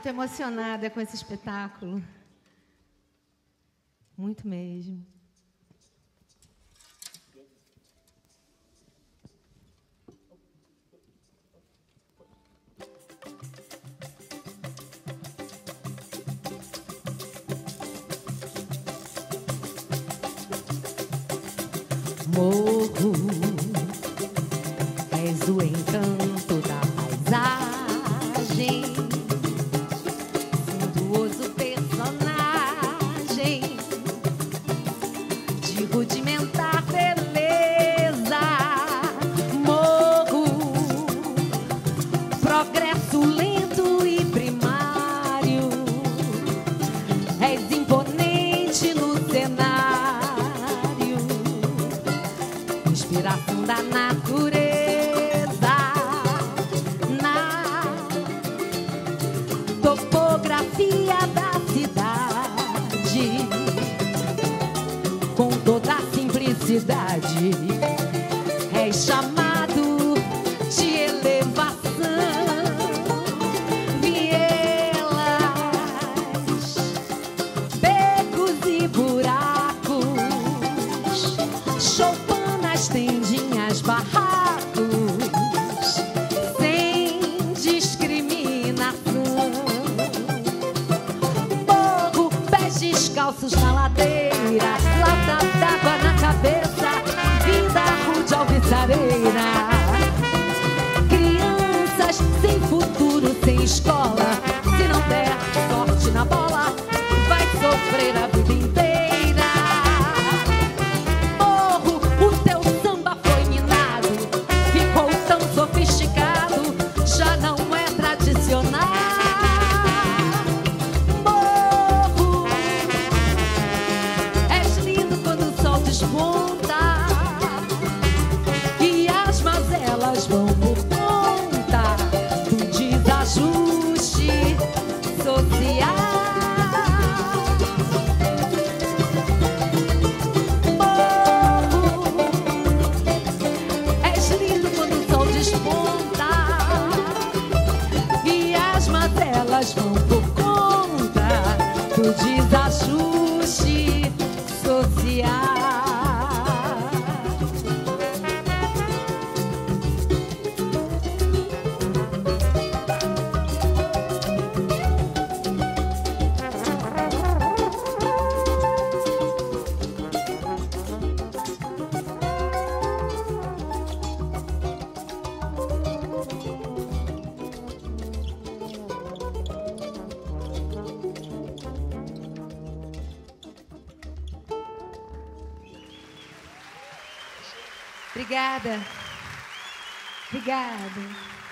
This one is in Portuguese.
muito emocionada com esse espetáculo. Muito mesmo. Morro, és o encanto da paisagem, suntuoso personagem de rudimentar beleza. Morro, progresso lento e primário, és imponente no cenário, inspiração da natureza, na topografia da cidade, com toda a simplicidade, é chamado de elevação. Vielas, becos e buracos, choupanas, tendinhas, barracos, sem discriminação. Morro, pés descalços na ladeira, lata d'água na cabeça, vida rude alvissareira. Crianças sem futuro, sem escola, se não der sorte na bola, vai sofrer a vida inteira. Já não é tradicional. Morro, és lindo quando o sol desponta e as mazelas vão por conta do desajuste social. Morro, és lindo quando o sol desponta, elas vão por conta do desajuste social. Obrigada. Obrigada.